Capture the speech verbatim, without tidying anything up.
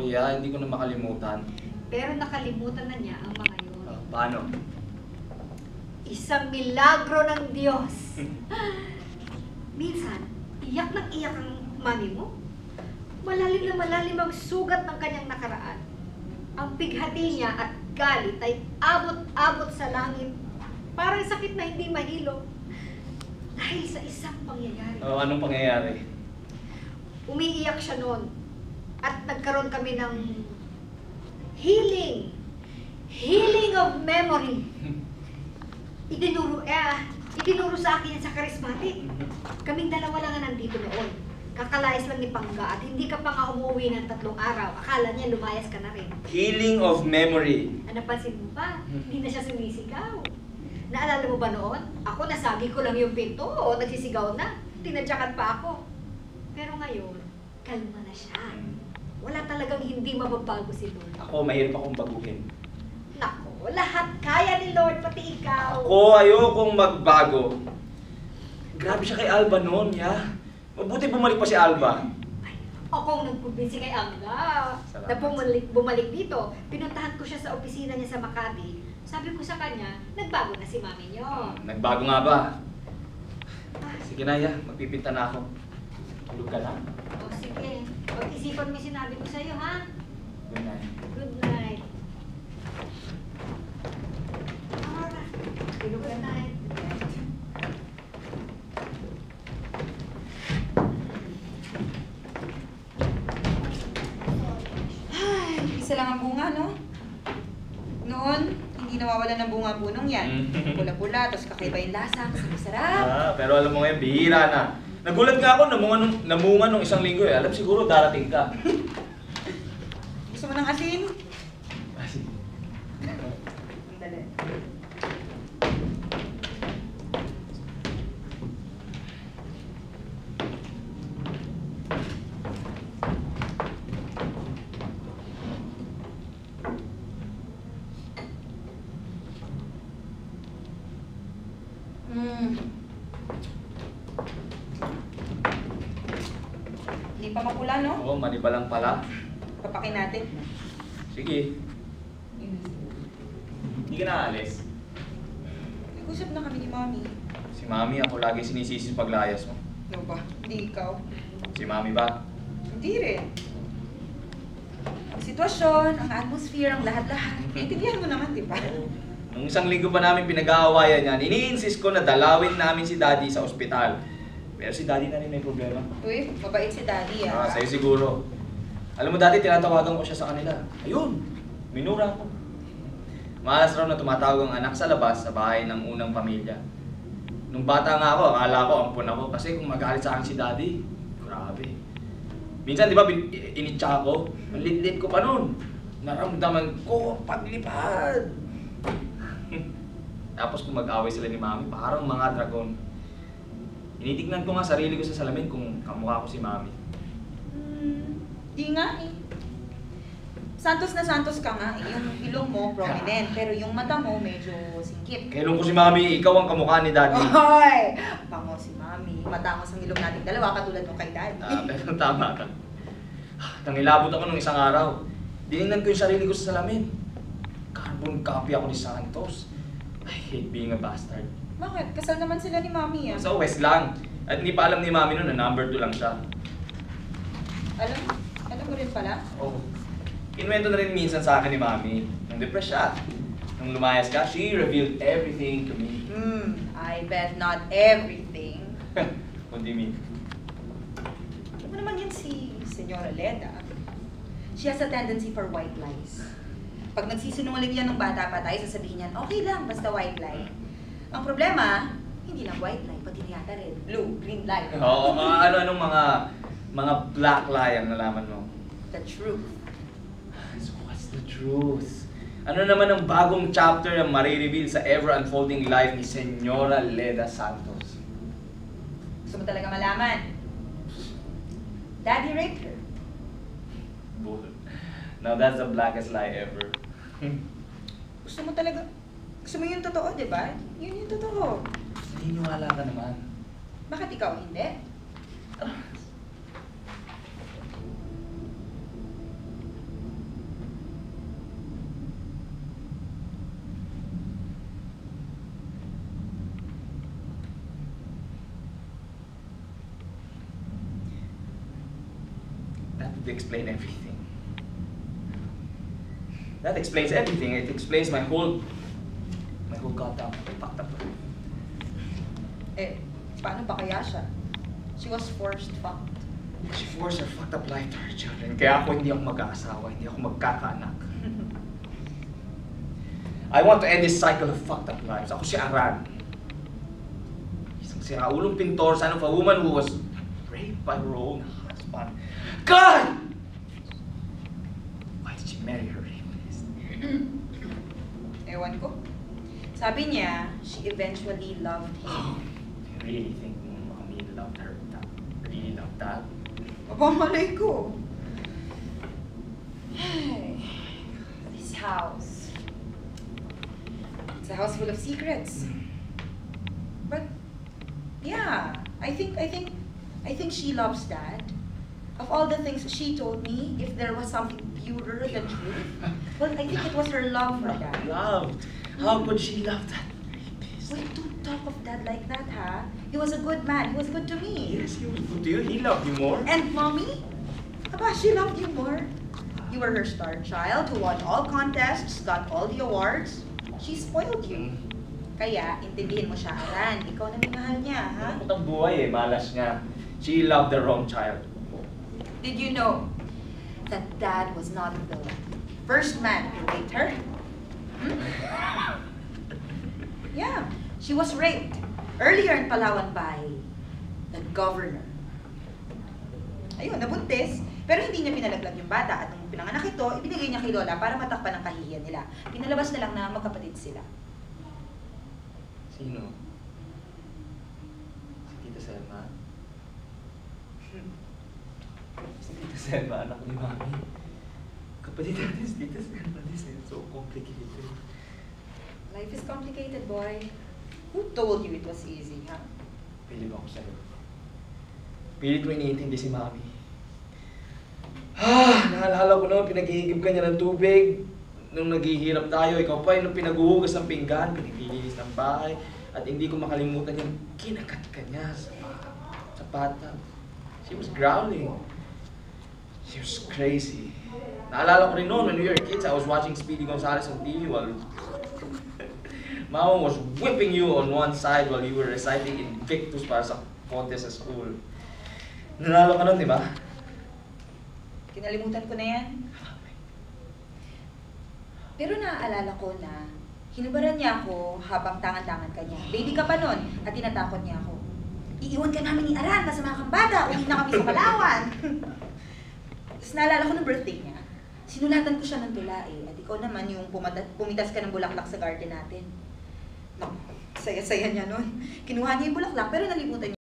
ya, hindi ko na makalimutan. Pero nakalimutan na niya ang mga yun. Uh, paano? Isang milagro ng Diyos. Minsan, iyak ng iyak ang mami mo. Malalim na malalim ang sugat ng kanyang nakaraan. Ang pighati niya at galit ay abot-abot sa langit. Parang sakit na hindi mahilo. Dahil sa isang pangyayari. Uh, anong pangyayari? Umiiyak siya noon. At nagkaroon kami ng healing. Healing of memory. Itinuro, eh, itinuro sa akin yan sa charismatic. Kaming dalawa lang na nandito noon. Kakalayas lang ni Pangga at hindi ka pa nga umuwi ng tatlong araw. Akala niya lumayas ka na rin. Healing of memory. Ah, napansin mo ba? Hindi na siya sumisigaw. Naalala mo ba noon? Ako nasagi ko lang yung pinto o nagsisigaw na. Tinadyakan pa ako. Pero ngayon, kalma na siya. Wala talagang hindi mababago si Lord. Ako, mahirap akong baguhin. Nako, lahat kaya ni Lord, pati ikaw. Ako, ayokong magbago. Grabe siya kay Alba noon, ya. Mabuti bumalik pa si Alba. Ay, ako nagpumbinsi kay Angga. Salamat. Na bumalik, bumalik dito. Pinuntahan ko siya sa opisina niya sa Makati. Sabi ko sa kanya, nagbago na si mami niyo. Nagbago nga ba? Ah, Sige na, ya. Magpipinta na ako. Tulog ka na. o sige, pag-isipan mo yung sinabi ko sa'yo, ha? Good night. Good night. Alright. Good night. Ay, isa lang ang bunga, no? Noon, hindi nawawalan ng bunga punong yan. Pula-pula, tapos kakaiba yung lasa, masarap. Ah, pero alam mo ngayon, bihira na. Nagulat nga ako, namunga nung, namunga nung isang linggo eh. Alam siguro, darating ka. Gusto mo ng asin? Ah, sige. Ang dali. Mm. Hindi pa mapula, no? Oo, mani pa lang pala. Papakin natin. Sige. Hindi ka naalis. Nag-usap na kami ni Mami. Si Mami, ako lagi sinisisi sa paglayas mo. Ano ba? Hindi ikaw. Si Mami ba? Hindi rin. Ang sitwasyon, ang atmosphere, ang lahat-lahat. Intindihan mo naman, di ba? Nung isang linggo pa namin pinag-aawayan yan, ini-insist ko na dalawin namin si Daddy sa ospital. Pero si Daddy na rin may problema. Uy, mabait si Daddy, Ah, ah. sa'yo siguro. Alam mo dati, tinatawagan ko siya sa kanila. Ayun, minura ko. Malas raw na tumatawag ang anak sa labas sa bahay ng unang pamilya. Nung bata nga ako, akala ko ampun ako kasi kung magalit sa akin si Daddy, grabe. Minsan, di ba, bin- initsa ako, ang lit-lit ko pa nun. Naramdaman ko, paglipad. Tapos kung mag-away sila ni Mami, parang mga dragon. Initignan ko nga sarili ko sa salamin kung kamukha ko si Mami. Hmm, di nga eh. Santos na santos ka nga eh. Yung ilong mo prominent, pero yung mata mo medyo singkit. Kailan ko si Mami, ikaw ang kamukha ni Daddy. Hoy! Bango si Mami. Matangos ang ilong natin dalawa, katulad mo kay Daddy. Ah, pero tama ka. Nangilabot ako nung isang araw. Dinignan ko yung sarili ko sa salamin. Carbon copy ako ni Santos. I hate being a bastard. Bakit? Kasal naman sila ni Mami ah. Sa West lang. At hindi pa alam ni Mami noon na number two lang siya. Alam, alam mo rin pala? Oh. Kinwento na rin minsan sa akin ni Mami. Nung depressed siya. Nung lumayas ka, she revealed everything to me. Hmm, I bet not everything. What do you mean? Alam mo naman yan si Senyora Leda. She has a tendency for white lies. Pag nagsisinungaling yan ng bata pa tayo, sasabihin niyan, okay lang, basta white lie. Ang problema, hindi lang white lie, pati na yata red, blue, green lie. Oo, uh, ano-anong mga mga black lie ang nalaman mo? The truth. So what's the truth? Ano naman ang bagong chapter ang marireveal sa ever-unfolding life ni Senyora Leda Santos? Gusto mo talaga malaman? Daddy raped her. Bull. Now that's the blackest lie ever. Gusto mo talaga, gusto mo yung totoo, di ba? Yun yung totoo. Naniniwala ka naman. Bakit ikaw hindi? to explain everything. That explains everything. It explains my whole, my whole goddamn fucked up life. Eh, paano ba kaya siya? She was forced fucked. She forced her fucked up life to her children. Kaya ako hindi ako mag-aasawa, hindi ako magkakaanak. I want to end this cycle of fucked up lives. Ako si Aran. Isang siraulong pintor, son of a woman who was raped by her own husband. God! Why did she marry her rapist? Ewan ko. Sabi niya, she eventually loved him. Oh, you really think Mommy loved her? That, really loved that? Aba, malay ko. Hey, this house. It's a house full of secrets. But yeah, I think I think I think she loves Dad. Of all the things she told me, if there was something purer than truth, well, I think it was her love for Dad. Loved? How could she love that rapist? Wait, don't talk of Dad like that, ha? He was a good man. He was good to me. Yes, he was good to you. He loved you more. And Mommy? Aba, she loved you more. You were her star child who won all contests, got all the awards. She spoiled you. Kaya, intindihin mo siya, Aran. Ikaw na minahal niya, ha? Ano ang buhay eh, malas niya. She loved the wrong child. Did you know that Dad was not the first man to rape her? Hmm? Yeah, she was raped earlier in Palawan by the governor. Ayun, nabuntis. Pero hindi niya pinalaglag yung bata at nung pinanganak ito, ibinigay niya kay Lola para matakpan ang kahihiyan nila. Pinalabas na lang na magkapatid sila. Sino? Si Tita Selma? Si Tita Selma, anak ni Mami. Kapatid natin si Tita Selma. This is so complicated. Life is complicated, boy. Who told you it was easy, ha? Pilit ako sa'yo. Pilit mo iniintindi si Mami. Ah, naalala ko naman, pinaghihigib ka niya ng tubig. Nung naghihirap tayo, ikaw pa yung pinaghuhugas ng pinggan, pinaglilinis ng bahay. At hindi ko makalimutan yung kinakat ka niya sa, sa patag. She was growling. She was crazy. Naalala ko rin noon, when we were kids, I was watching Speedy Gonzales on T V while Mama was whipping you on one side while you were reciting Invictus para sa contest sa school. Nanalo ka nun, di ba? Kinalimutan ko na yan. Pero naaalala ko na hinubaran niya ako habang tangan-tangan ka niya. Baby ka pa nun at tinatakot niya ako. Iiwan ka namin ni Aran, masama kang bata, uwi na kami sa Palawan. Tapos naalala ko ng birthday niya. Sinulatan ko siya ng tula eh. At ikaw naman yung pumata- pumitas ka ng bulaklak sa garden natin. Naku, saya-saya niya nun. Kinuha niya yung bulaklak pero nalimutan niya.